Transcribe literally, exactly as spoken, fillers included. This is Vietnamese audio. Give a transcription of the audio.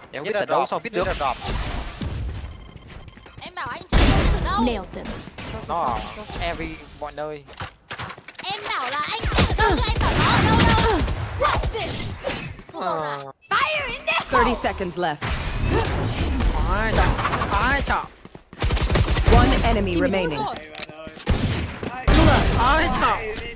Em không biết tận đâu sao biết được. Em bảo anh chơi từ đâu? Nailed them. Nó ở every mọi nơi. Em bảo là anh chơi từ đâu? Anh bảo nó ở đâu đâu? What's this? Ờ. Fire in there! thirty seconds left. Ai chọn? Ai chọn? One enemy remaining. Ai chọn?